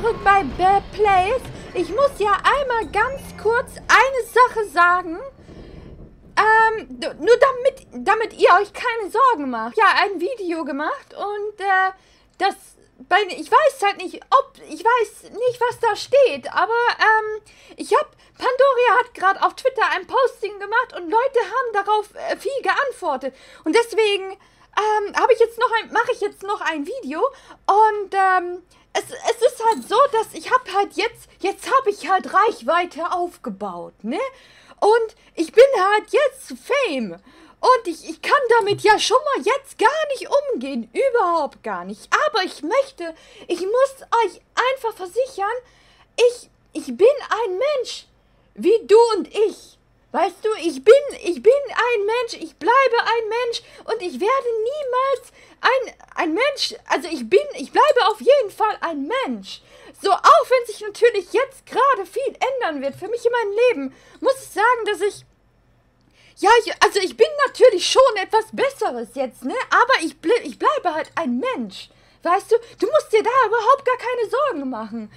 zurück bei Bad Place. Ich muss ja einmal ganz kurz eine Sache sagen. Nur damit ihr euch keine Sorgen macht. Ja, ein Video gemacht und ich weiß halt nicht, ich weiß nicht, was da steht, aber Pandoria hat gerade auf Twitter ein Posting gemacht und Leute haben darauf viel geantwortet. Und deswegen mache ich jetzt noch ein Video und es ist halt so, dass ich habe halt jetzt habe ich halt Reichweite aufgebaut, ne? Und ich bin halt jetzt Fame. Und ich kann damit ja schon mal jetzt gar nicht umgehen. Überhaupt gar nicht. Aber ich muss euch einfach versichern, ich bin ein Mensch. Wie du und ich. Weißt du, ich bin ein Mensch. Ich bleibe ein Mensch. Und ich werde niemals ein Mensch. Also ich bleibe auf jeden Fall ein Mensch. So, auch wenn sich natürlich jetzt gerade viel ändern wird für mich in meinem Leben, muss ich sagen, dass ich bin natürlich schon etwas Besseres jetzt, ne? Aber ich bleibe halt ein Mensch. Weißt du, du musst dir da überhaupt gar keine Sorgen machen.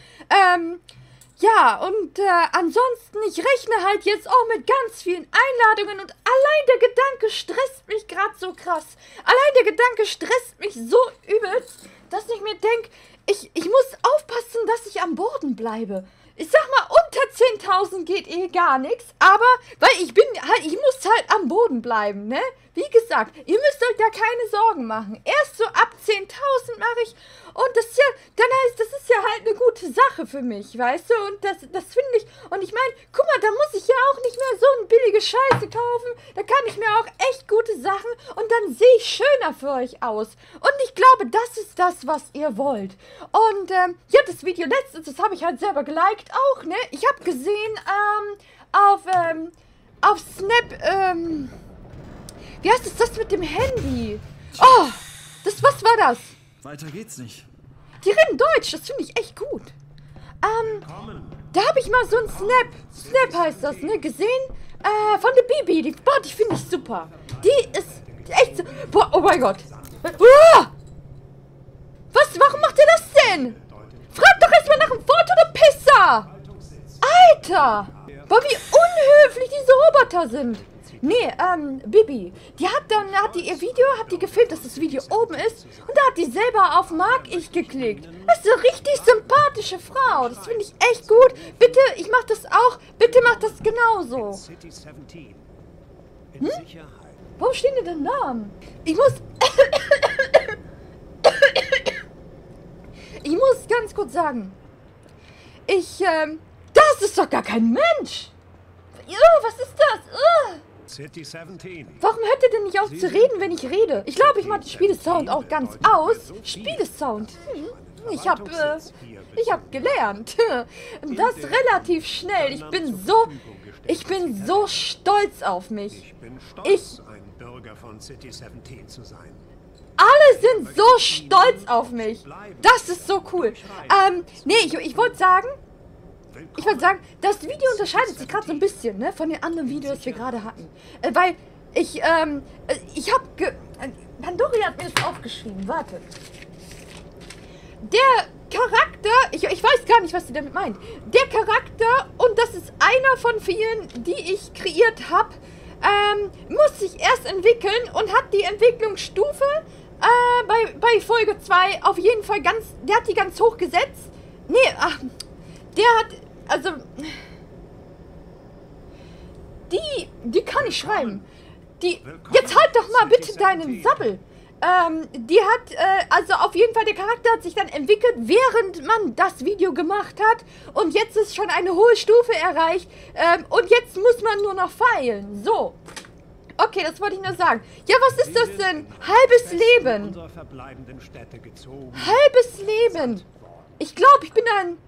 Ansonsten, ich rechne halt jetzt auch mit ganz vielen Einladungen und allein der Gedanke stresst mich gerade so krass. Allein der Gedanke stresst mich so übelst, dass ich mir denke, ich muss aufpassen, dass ich am Boden bleibe. Ich sag mal, unter 10.000 geht gar nichts, aber, weil ich muss halt am Boden bleiben, ne? Wie gesagt, ihr müsst euch da keine Sorgen machen. Erst so ab 10.000 mache ich, und das ist ja halt eine gute Sache für mich, weißt du? Und das finde ich, und ich meine, guck mal, da muss ich ja auch nicht mehr so eine billige Scheiße kaufen. Da kann ich mir auch echt gute Sachen, und dann sehe ich schöner für euch aus. Und ich glaube, das ist das, was ihr wollt. Und, das Video letztens, das habe ich halt selber geliked auch, ne? Ich habe gesehen, auf Snap, wie heißt es, das mit dem Handy? Oh, was war das? Weiter geht's nicht. Die reden Deutsch, das finde ich echt gut. Da habe ich mal so ein Snap heißt das, ne, gesehen, von der Bibi, die finde ich super. Die ist echt so, boah, oh mein Gott. Warum macht ihr das denn? Frag doch erstmal nach dem Foto, du Pisser! Alter! Boah, wie unhöflich diese Roboter sind. Nee, Bibi, die hat ihr Video, gefilmt, dass das Video oben ist, und da hat die selber auf Mag ich geklickt. Das ist eine richtig sympathische Frau, das finde ich echt gut. Bitte, ich mach das auch, bitte mach das genauso. Warum stehen denn da Namen? Ich muss ganz kurz sagen, das ist doch gar kein Mensch. Was ist das? Warum hört ihr denn nicht auf zu reden, wenn ich rede? Ich glaube, ich mache den Spielesound auch ganz aus. Spielesound. Ich hab gelernt. Das relativ schnell. Ich bin so stolz auf mich. Ich bin stolz, ein Bürger von City 17 zu sein. Alle sind so stolz auf mich. Das ist so cool. Ich wollte sagen, das Video unterscheidet sich gerade so ein bisschen, ne, von den anderen Videos, die wir gerade hatten. Weil Pandoria hat mir das aufgeschrieben, warte. Der Charakter, ich weiß gar nicht, was sie damit meint. Der Charakter, und das ist einer von vielen, die ich kreiert habe, muss sich erst entwickeln und hat die Entwicklungsstufe bei Folge 2 auf jeden Fall der hat die ganz hoch gesetzt. Nee, die kann ich schreiben. Jetzt halt doch mal bitte deinen Sabbel. Die hat, auf jeden Fall, der Charakter hat sich dann entwickelt, während man das Video gemacht hat. Und jetzt ist schon eine hohe Stufe erreicht. Und jetzt muss man nur noch feilen. So. Okay, das wollte ich nur sagen. Ja, was ist das denn? Halbes Leben. Halbes Leben. Ich glaube, ich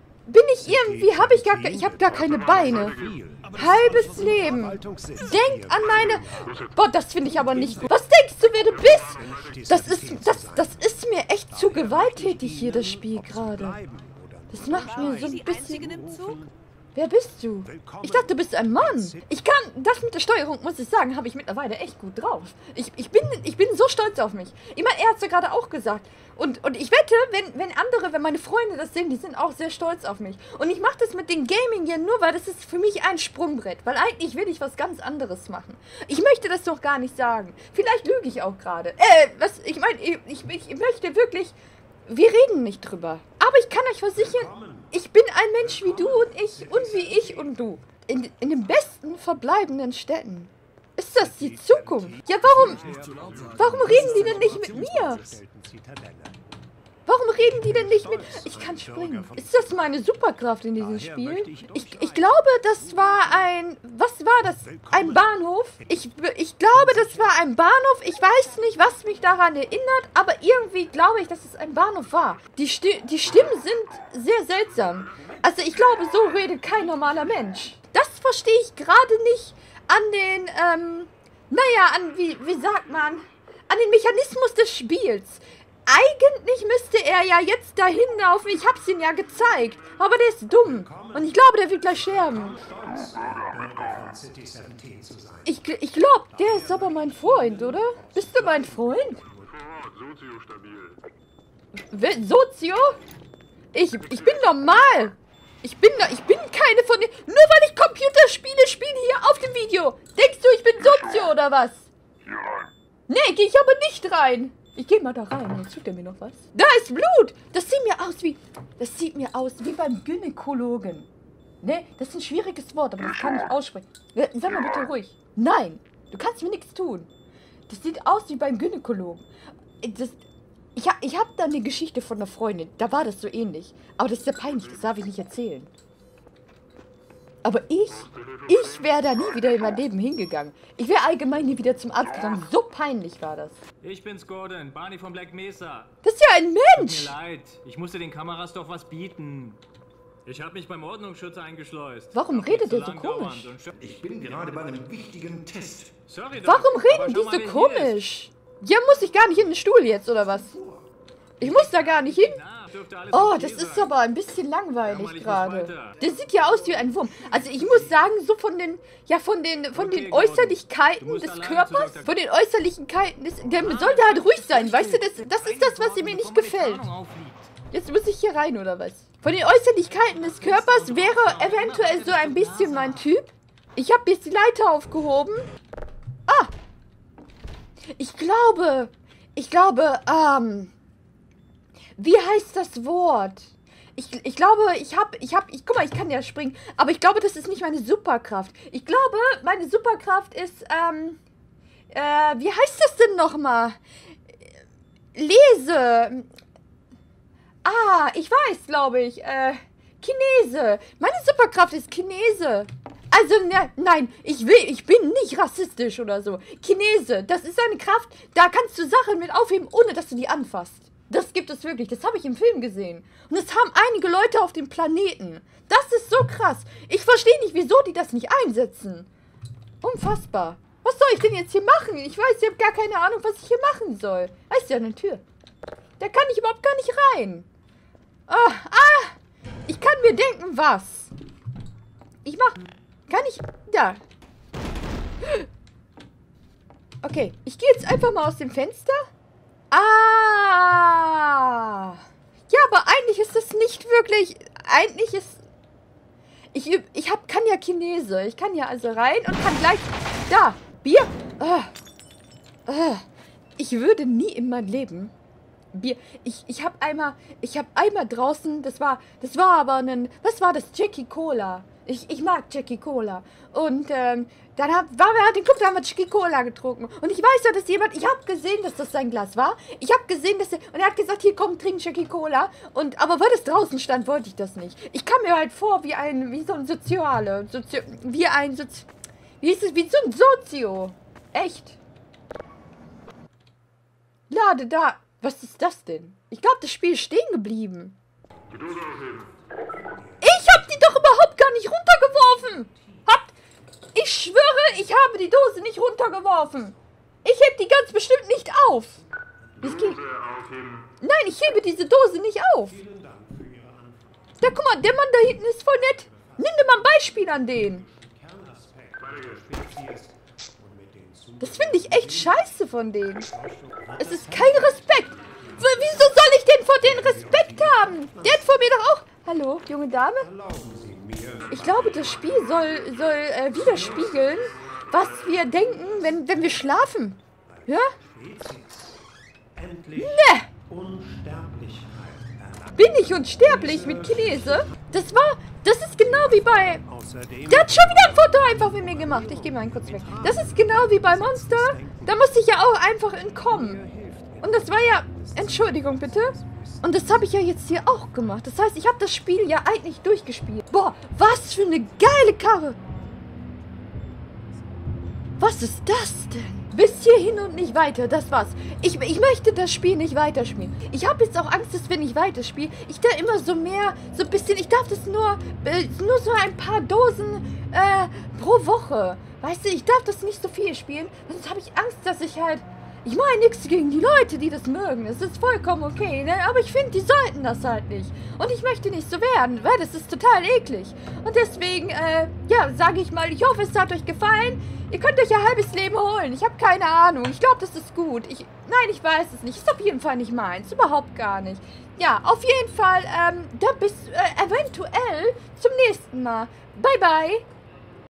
habe gar keine Beine. Halbes Leben. Denk an meine... Boah, das finde ich aber nicht gut. Was denkst du, wer du bist? Das ist mir echt zu gewalttätig hier, das Spiel gerade. Das macht mir so ein bisschen... Wer bist du? Willkommen. Ich dachte, du bist ein Mann. Ich kann, das mit der Steuerung, muss ich sagen, habe ich mittlerweile echt gut drauf. Ich bin so stolz auf mich. Ich meine, er hat es ja gerade auch gesagt. Und ich wette, wenn meine Freunde das sehen, die sind auch sehr stolz auf mich. Und ich mache das mit dem Gaming hier nur, weil das ist für mich ein Sprungbrett. Weil eigentlich will ich was ganz anderes machen. Ich möchte das doch gar nicht sagen. Vielleicht lüge ich auch gerade. Ich meine, ich möchte wirklich... Wir reden nicht drüber. Aber ich kann euch versichern, ich bin ein Mensch wie du und wie ich und du. In den besten verbleibenden Städten. Ist das die Zukunft? Ja, warum reden die denn nicht mit mir? Warum reden die denn nicht mit... Ich kann springen. Ist das meine Superkraft in diesem Spiel? Ich glaube, das war ein... Was war das? Ein Bahnhof? Ich glaube, das war ein Bahnhof. Ich weiß nicht, was mich daran erinnert, aber irgendwie glaube ich, dass es ein Bahnhof war. Die Stimmen sind sehr seltsam. Also ich glaube, so redet kein normaler Mensch. Das verstehe ich gerade nicht an den... wie sagt man? An den Mechanismus des Spiels. Eigentlich müsste er ja jetzt dahin laufen. Ich hab's ihm ja gezeigt. Aber der ist dumm. Und ich glaube, der wird gleich sterben. Ich glaube, der ist aber mein Freund, oder? Bist du mein Freund? Sozio? Ich bin normal. Ich bin keine von den... Nur weil ich Computerspiele spiele hier auf dem Video. Denkst du, ich bin Sozio oder was? Nee, gehe ich aber nicht rein. Ich gehe mal da rein. Jetzt tut er mir noch was. Da ist Blut. Das sieht mir aus wie beim Gynäkologen. Ne, das ist ein schwieriges Wort, aber das kann ich aussprechen. Sag mal bitte ruhig. Nein, du kannst mir nichts tun. Das sieht aus wie beim Gynäkologen. Ich hab da eine Geschichte von einer Freundin. Da war das so ähnlich. Aber das ist ja peinlich. Das darf ich nicht erzählen. Aber ich wäre da nie wieder in mein Leben hingegangen. Ich wäre allgemein nie wieder zum Arzt gegangen. So peinlich war das. Ich bin's, Gordon. Barney von Black Mesa. Das ist ja ein Mensch. Tut mir leid. Ich musste den Kameras doch was bieten. Ich habe mich beim Ordnungsschutz eingeschleust. Warum redet der so komisch? Ich bin gerade bei einem wichtigen Test. Sorry, Warum reden die so komisch? Ja, muss ich gar nicht in den Stuhl jetzt, oder was? Ich muss da gar nicht hin. Oh, das ist aber ein bisschen langweilig gerade. Der sieht ja aus wie ein Wurm. Also ich muss sagen, so von den Äußerlichkeiten des Körpers, von den Äußerlichkeiten der sollte halt ruhig sein, weißt du? Das ist das, was mir nicht gefällt. Jetzt muss ich hier rein, oder was? Von den Äußerlichkeiten des Körpers wäre eventuell so ein bisschen mein Typ. Ich habe jetzt die Leiter aufgehoben. Ah! Ich glaube, wie heißt das Wort? Ich glaube, guck mal, ich kann ja springen, aber ich glaube, das ist nicht meine Superkraft. Ich glaube, meine Superkraft ist, wie heißt das denn nochmal? Lese. Ah, ich weiß, glaube ich, Chinese. Meine Superkraft ist Chinese. Also, nein, ich bin nicht rassistisch oder so. Chinese, das ist eine Kraft, da kannst du Sachen mit aufheben, ohne dass du die anfasst. Das gibt es wirklich. Das habe ich im Film gesehen. Und es haben einige Leute auf dem Planeten. Das ist so krass. Ich verstehe nicht, wieso die das nicht einsetzen. Unfassbar. Was soll ich denn jetzt hier machen? Ich weiß, ich habe gar keine Ahnung, was ich hier machen soll. Da ist ja eine Tür. Da kann ich überhaupt gar nicht rein. Ich kann mir denken, was. Kann ich... Da. Okay, ich gehe jetzt einfach mal aus dem Fenster. Ah! Ja, aber eigentlich ist das nicht wirklich... Eigentlich ist... kann ja Chinese. Ich kann ja also rein und kann gleich... Da! Bier! Ich würde nie in meinem Leben... Bier... Ich habe einmal draußen... Das war aber ein... Was war das? Jackie Cola. Ich mag Jackie Cola. Und dann waren wir den Club, da haben wir Jackie Cola getrunken. Und ich weiß ja, dass jemand, ich habe gesehen, dass das sein Glas war. Ich habe gesehen, und er hat gesagt, hier komm, trink Jackie Cola. Aber weil das draußen stand, wollte ich das nicht. Ich kam mir halt vor wie so ein Sozio. Echt. Lade da. Was ist das denn? Ich glaube, das Spiel ist stehen geblieben. Ich hab die doch überhaupt gar nicht runtergeworfen. Ich schwöre, ich habe die Dose nicht runtergeworfen. Ich heb die ganz bestimmt nicht auf. Nein, ich hebe diese Dose nicht auf. Da, guck mal, der Mann da hinten ist voll nett. Nimm dir mal ein Beispiel an denen. Das finde ich echt scheiße von denen. Es ist kein Respekt. Wieso soll ich denn vor denen Respekt haben? Der hat vor mir doch auch... Hallo, junge Dame? Ich glaube, das Spiel soll widerspiegeln, was wir denken, wenn wir schlafen. Ja? Ne! Bin ich unsterblich mit Chinese? Das ist genau wie bei... Der hat schon wieder ein Foto einfach mit mir gemacht. Ich gehe mal kurz weg. Das ist genau wie bei Monster. Da musste ich ja auch einfach entkommen. Und das war ja... Entschuldigung, bitte. Und das habe ich ja jetzt hier auch gemacht. Das heißt, ich habe das Spiel ja eigentlich durchgespielt. Boah, was für eine geile Karre. Was ist das denn? Bis hierhin und nicht weiter, das war's. Ich möchte das Spiel nicht weiterspielen. Ich habe jetzt auch Angst, dass wenn ich weiterspiele, ich da immer so ein bisschen, ich darf das nur so ein paar Dosen pro Woche. Weißt du, ich darf das nicht so viel spielen, sonst habe ich Angst, dass ich halt... Ich meine nichts gegen die Leute, die das mögen. Das ist vollkommen okay, ne? Aber ich finde, die sollten das halt nicht. Und ich möchte nicht so werden, weil das ist total eklig. Und deswegen, ja, sage ich mal, ich hoffe, es hat euch gefallen. Ihr könnt euch ein halbes Leben holen. Ich habe keine Ahnung. Ich glaube, das ist gut. Nein, ich weiß es nicht. Ist auf jeden Fall nicht meins. Überhaupt gar nicht. Ja, auf jeden Fall, da bis eventuell zum nächsten Mal. Bye, bye.